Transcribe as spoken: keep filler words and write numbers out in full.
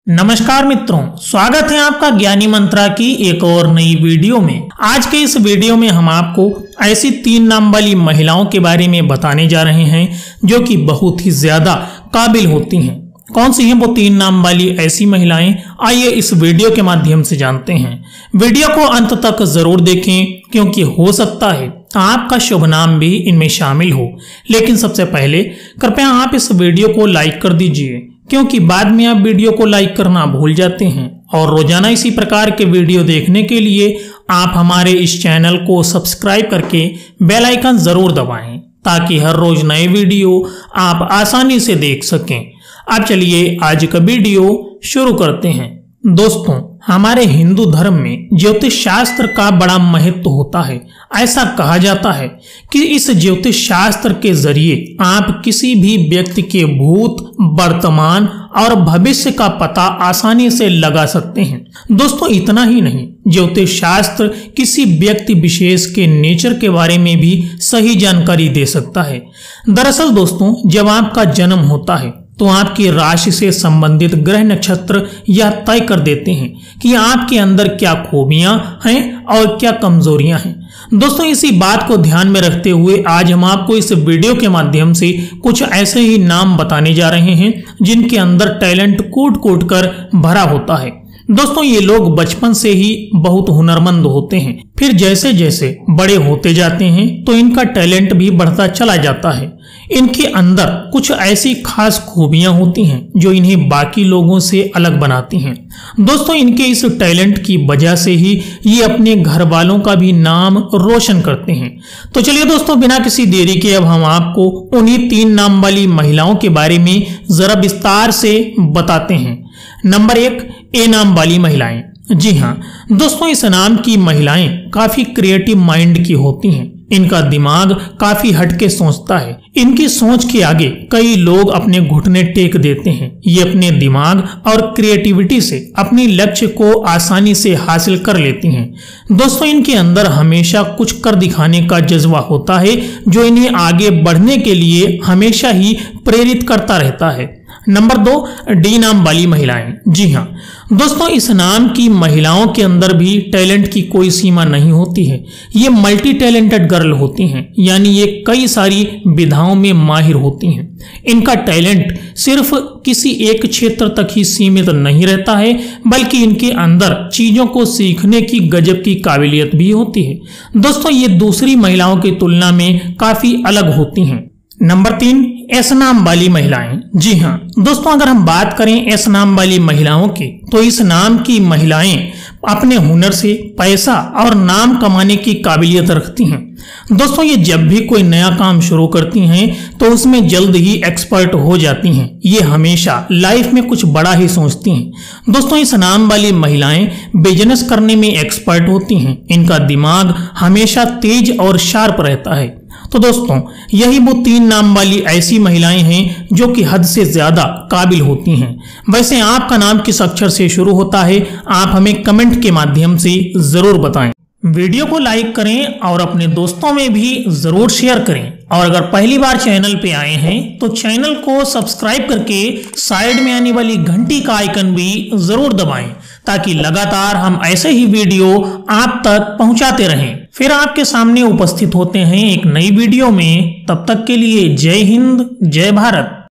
नमस्कार मित्रों, स्वागत है आपका ज्ञानी मंत्रा की एक और नई वीडियो में। आज के इस वीडियो में हम आपको ऐसी तीन नाम वाली महिलाओं के बारे में बताने जा रहे हैं जो कि बहुत ही ज्यादा काबिल होती हैं। कौन सी हैं वो तीन नाम वाली ऐसी महिलाएं, आइए इस वीडियो के माध्यम से जानते हैं। वीडियो को अंत तक जरूर देखें क्योंकि हो सकता है आपका शुभ नाम भी इनमें शामिल हो। लेकिन सबसे पहले कृपया आप इस वीडियो को लाइक कर दीजिए क्योंकि बाद में आप वीडियो को लाइक करना भूल जाते हैं। और रोजाना इसी प्रकार के वीडियो देखने के लिए आप हमारे इस चैनल को सब्सक्राइब करके बेल आइकन जरूर दबाएं ताकि हर रोज नए वीडियो आप आसानी से देख सकें। अब चलिए आज का वीडियो शुरू करते हैं। दोस्तों, हमारे हिंदू धर्म में ज्योतिष शास्त्र का बड़ा महत्व होता है। ऐसा कहा जाता है कि इस ज्योतिष शास्त्र के जरिए आप किसी भी व्यक्ति के भूत, वर्तमान और भविष्य का पता आसानी से लगा सकते हैं। दोस्तों, इतना ही नहीं, ज्योतिष शास्त्र किसी व्यक्ति विशेष के नेचर के बारे में भी सही जानकारी दे सकता है। दरअसल दोस्तों, जब आपका जन्म होता है तो आपकी राशि से संबंधित ग्रह नक्षत्र यह तय कर देते हैं कि आपके अंदर क्या खूबियां हैं और क्या कमजोरियां हैं। दोस्तों, इसी बात को ध्यान में रखते हुए आज हम आपको इस वीडियो के माध्यम से कुछ ऐसे ही नाम बताने जा रहे हैं जिनके अंदर टैलेंट कूट कूट कर भरा होता है। दोस्तों, ये लोग बचपन से ही बहुत हुनरमंद होते हैं, फिर जैसे जैसे बड़े होते जाते हैं तो इनका टैलेंट भी बढ़ता चला जाता है। इनके अंदर कुछ ऐसी खास खूबियां होती हैं जो इन्हें बाकी लोगों से अलग बनाती हैं। दोस्तों, इनके इस टैलेंट की वजह से ही ये अपने घर वालों का भी नाम रोशन करते हैं। तो चलिए दोस्तों, बिना किसी देरी के अब हम आपको उन्हीं तीन नाम वाली महिलाओं के बारे में जरा विस्तार से बताते हैं। नंबर एक, ए नाम वाली महिलाएं। जी हाँ दोस्तों, इस नाम की महिलाएं काफी क्रिएटिव माइंड की होती हैं। इनका दिमाग काफी हटके सोचता है। इनकी सोच के आगे कई लोग अपने घुटने टेक देते हैं। ये अपने दिमाग और क्रिएटिविटी से अपने लक्ष्य को आसानी से हासिल कर लेती हैं। दोस्तों, इनके अंदर हमेशा कुछ कर दिखाने का जज्बा होता है जो इन्हें आगे बढ़ने के लिए हमेशा ही प्रेरित करता रहता है। नंबर दो, डी नाम वाली महिलाएं। जी हाँ दोस्तों, इस नाम की महिलाओं के अंदर भी टैलेंट की कोई सीमा नहीं होती है। ये मल्टी टैलेंटेड गर्ल होती हैं, यानी ये कई सारी विधाओं में माहिर होती हैं। इनका टैलेंट सिर्फ किसी एक क्षेत्र तक ही सीमित नहीं रहता है, बल्कि इनके अंदर चीजों को सीखने की गजब की काबिलियत भी होती है। दोस्तों, ये दूसरी महिलाओं की तुलना में काफी अलग होती हैं। नंबर तीन, एस नाम वाली महिलाएं। जी हाँ दोस्तों, अगर हम बात करें एस नाम वाली महिलाओं की तो इस नाम की महिलाएं अपने हुनर से पैसा और नाम कमाने की काबिलियत रखती हैं। दोस्तों, ये जब भी कोई नया काम शुरू करती हैं तो उसमें जल्द ही एक्सपर्ट हो जाती हैं। ये हमेशा लाइफ में कुछ बड़ा ही सोचती हैं। दोस्तों, इस नाम वाली महिलाएं बिजनेस करने में एक्सपर्ट होती हैं। इनका दिमाग हमेशा तेज और शार्प रहता है। तो दोस्तों, यही वो तीन नाम वाली ऐसी महिलाएं हैं जो कि हद से ज्यादा काबिल होती हैं। वैसे आपका नाम किस अक्षर से शुरू होता है, आप हमें कमेंट के माध्यम से जरूर बताएं। वीडियो को लाइक करें और अपने दोस्तों में भी जरूर शेयर करें। और अगर पहली बार चैनल पे आए हैं तो चैनल को सब्सक्राइब करके साइड में आने वाली घंटी का आइकन भी जरूर दबाएं ताकि लगातार हम ऐसे ही वीडियो आप तक पहुंचाते रहें। फिर आपके सामने उपस्थित होते हैं एक नई वीडियो में। तब तक के लिए जय हिंद, जय भारत।